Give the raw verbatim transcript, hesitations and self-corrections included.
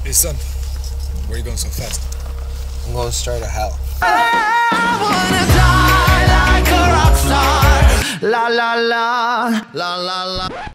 Hey son, where are you going so fast? I'm going straight to hell. I wanna die like a rock star. La la la, la la la.